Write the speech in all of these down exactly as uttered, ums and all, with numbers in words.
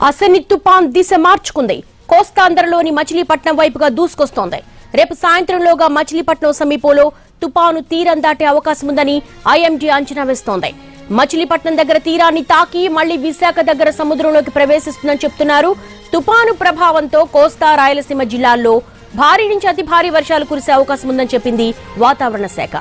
అసని తుపాన్ దిశ మార్చుకుంది. కోస్తాంధ్రలోని మచిలీపట్నం వైపుగా దూసుకొస్తోంది. రేపు సాయంత్రంలోగా మచిలీపట్నం సమీపంలో తుపాను తీరం దాటే అవకాశం ఉందని ఐఎండీ అంచనా వేస్తోంది. మచిలీపట్నం దగ్గర తీరాన్ని తాకి మళ్లీ విశాఖ దగ్గర సముద్రంలోకి ప్రవేశిస్తుందని చెప్తున్నారు. తుపాను ప్రభావంతో కోస్తా రాయలసీమ జిల్లాల్లో భారీ నుంచి అతి భారీ వర్షాలు కురిసే అవకాశం ఉందని చెప్పింది వాతావరణ శాఖ.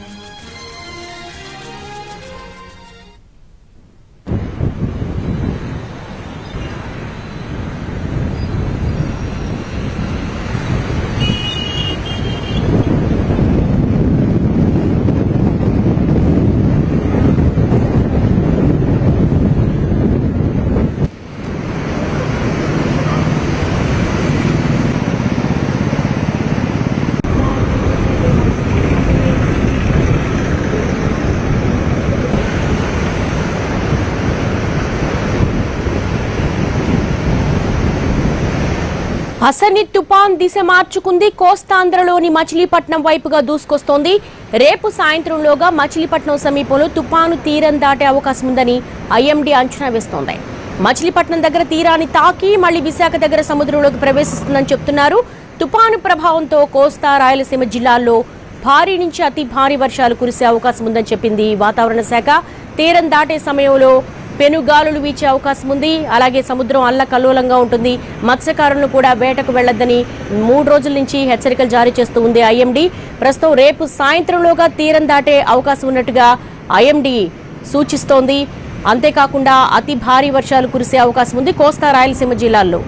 అసని తుపాన్ దిశ మార్చుకుంది. కోస్తాంధ్రలోని మచిలీపట్నం వైపుగా దూసుకొస్తోంది. రేపు సాయంత్రంలోగా మచిలీపట్నం సమీపంలో తుపాను తీరం దాటే అవకాశం ఉందని ఐఎండీ అంచనా వేస్తోంది. మచిలీపట్నం దగ్గర తీరాన్ని తాకి మళ్లీ విశాఖ దగ్గర సముద్రంలోకి ప్రవేశిస్తుందని చెప్తున్నారు. తుపాను ప్రభావంతో కోస్తా రాయలసీమ జిల్లాల్లో భారీ నుంచి అతి భారీ వర్షాలు కురిసే అవకాశం ఉందని చెప్పింది వాతావరణ శాఖ. తీరం దాటే సమయంలో పెనుగాలులు వీచే అవకాశం ఉంది. అలాగే సముద్రం అల్లకల్లోలంగా ఉంటుంది. మత్స్యకారులను కూడా వేటకు వెళ్లొద్దని మూడు రోజుల నుంచి హెచ్చరికలు జారీ చేస్తూ ఉంది ఐఎండీ. ప్రస్తుతం రేపు సాయంత్రంలోగా తీరం దాటే అవకాశం ఉన్నట్టుగా ఐఎండీ సూచిస్తోంది. అంతేకాకుండా అతి భారీ వర్షాలు కురిసే అవకాశం ఉంది కోస్తా రాయలసీమ జిల్లాల్లో.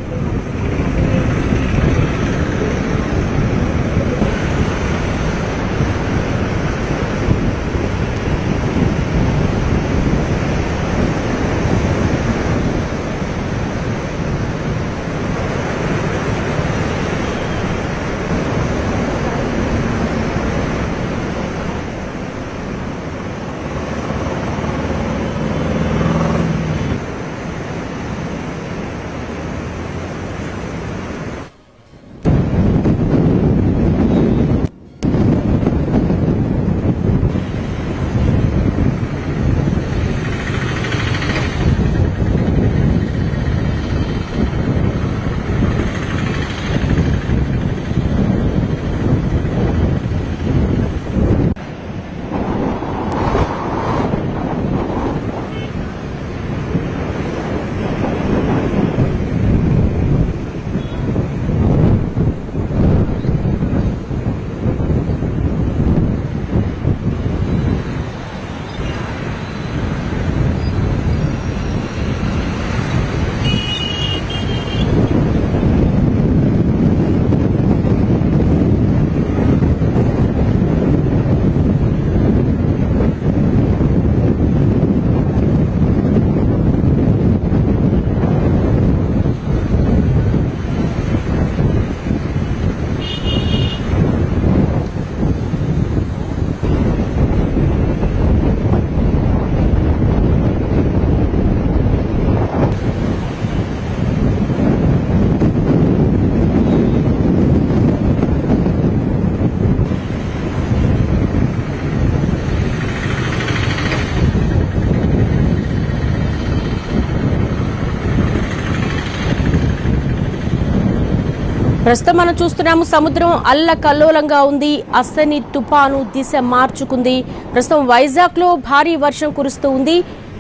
ప్రస్తుతం మనం చూస్తున్నాము సముద్రం అల్లకల్లోలంగా ఉంది. అసని తుపాను దిశ మార్చుకుంది. ప్రస్తుతం వైజాగ్ లో భారీ వర్షం కురుస్తూ ఉంది.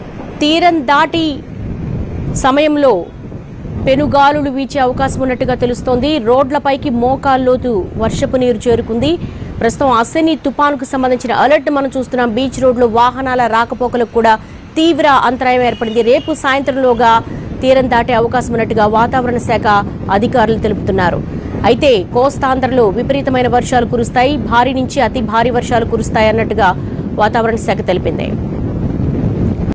తీరం దాటి సమయంలో పెనుగాలులు వీచే అవకాశం ఉన్నట్టుగా తెలుస్తోంది. రోడ్లపైకి మోకాల్లోతు వర్షపు నీరు చేరుకుంది. ప్రస్తుతం అసని తుపానుకు సంబంధించిన అలర్ట్ మనం చూస్తున్నాం. బీచ్ రోడ్లో వాహనాల రాకపోకలకు కూడా తీవ్ర అంతరాయం ఏర్పడింది. రేపు సాయంత్రంలోగా తీరం దాటే అవకాశం ఉన్నట్టుగా వాతావరణ శాఖ అధికారులు తెలుపుతున్నారు. అయితే కోస్తాంధ్రలో విపరీతమైన వర్షాలు కురుస్తాయి. భారీ నుంచి అతి భారీ వర్షాలు కురుస్తాయి అన్నట్టుగా వాతావరణ శాఖ తెలిపింది.